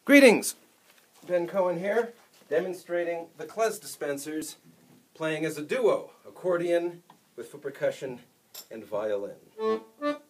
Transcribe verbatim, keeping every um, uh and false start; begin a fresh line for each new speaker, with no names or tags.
Greetings! Ben Cohen here, demonstrating the Klez Dispensers, playing as a duo, accordion with foot percussion and violin.